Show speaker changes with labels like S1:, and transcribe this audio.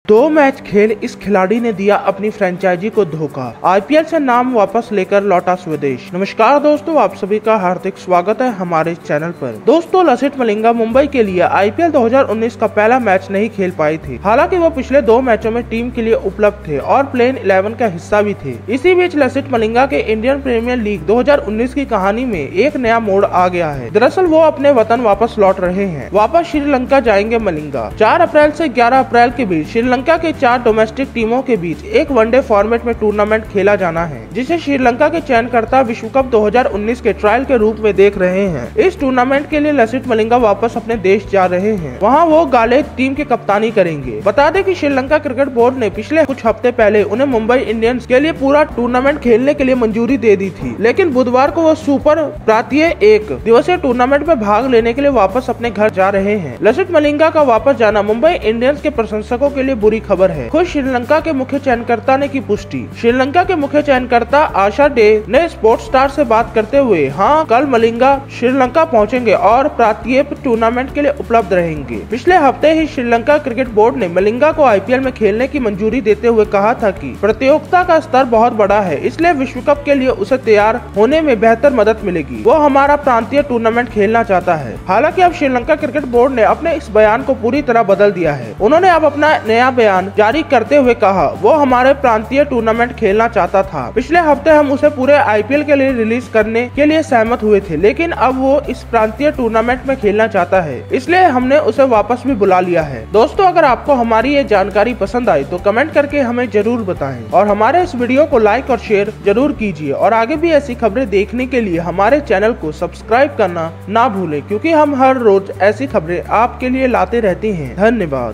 S1: दो मैच खेल इस खिलाड़ी ने दिया अपनी फ्रेंचाइजी को धोखा। आईपीएल से नाम वापस लेकर लौटा स्वदेश। नमस्कार दोस्तों, आप सभी का हार्दिक स्वागत है हमारे चैनल पर। दोस्तों, लसिथ मलिंगा मुंबई के लिए आईपीएल 2019 का पहला मैच नहीं खेल पाई थी। हालांकि वो पिछले दो मैचों में टीम के लिए उपलब्ध थे और प्लेइंग 11 का हिस्सा भी थे। इसी बीच लसिथ मलिंगा के इंडियन प्रीमियर लीग 2019 की कहानी में एक नया मोड़ आ गया है। दरअसल वो अपने वतन वापस लौट रहे हैं। वापस श्रीलंका जाएंगे मलिंगा। 4 अप्रैल से 11 अप्रैल के बीच श्रीलंका के 4 डोमेस्टिक टीमों के बीच एक वनडे फॉर्मेट में टूर्नामेंट खेला जाना है, जिसे श्रीलंका के चयनकर्ता विश्व कप 2019 के ट्रायल के रूप में देख रहे हैं। इस टूर्नामेंट के लिए लसिथ मलिंगा वापस अपने देश जा रहे हैं। वहां वो गाले टीम की कप्तानी करेंगे। बता दें कि श्रीलंका क्रिकेट बोर्ड ने पिछले कुछ हफ्ते पहले उन्हें मुंबई इंडियंस के लिए पूरा टूर्नामेंट खेलने के लिए मंजूरी दे दी थी, लेकिन बुधवार को वो सुपर प्रांतीय 1 दिवसीय टूर्नामेंट में भाग लेने के लिए वापस अपने घर जा रहे हैं। लसिथ मलिंगा का वापस जाना मुंबई इंडियंस के प्रशंसकों के लिए बुरी खबर है। खुद श्रीलंका के मुख्य चयनकर्ता ने की पुष्टि। श्रीलंका के मुख्य चयनकर्ता आशा डे ने स्पोर्ट्स स्टार से बात करते हुए कल मलिंगा श्रीलंका पहुंचेंगे और प्रांतीय टूर्नामेंट के लिए उपलब्ध रहेंगे। पिछले हफ्ते ही श्रीलंका क्रिकेट बोर्ड ने मलिंगा को आईपीएल में खेलने की मंजूरी देते हुए कहा था कि प्रतियोगिता का स्तर बहुत बड़ा है, इसलिए विश्व कप के लिए उसे तैयार होने में बेहतर मदद मिलेगी। वो हमारा प्रांतीय टूर्नामेंट खेलना चाहता है। हालांकि अब श्रीलंका क्रिकेट बोर्ड ने अपने इस बयान को पूरी तरह बदल दिया है। उन्होंने अब अपना नया बयान जारी करते हुए कहा, वो हमारे प्रांतीय टूर्नामेंट खेलना चाहता था। पिछले हफ्ते हम उसे पूरे आईपीएल के लिए रिलीज करने के लिए सहमत हुए थे, लेकिन अब वो इस प्रांतीय टूर्नामेंट में खेलना चाहता है, इसलिए हमने उसे वापस भी बुला लिया है। दोस्तों, अगर आपको हमारी ये जानकारी पसंद आई तो कमेंट करके हमें जरूर बताएं और हमारे इस वीडियो को लाइक और शेयर जरूर कीजिए। और आगे भी ऐसी खबरें देखने के लिए हमारे चैनल को सब्सक्राइब करना ना भूलें, क्योंकि हम हर रोज ऐसी खबरें आपके लिए लाते रहते हैं। धन्यवाद।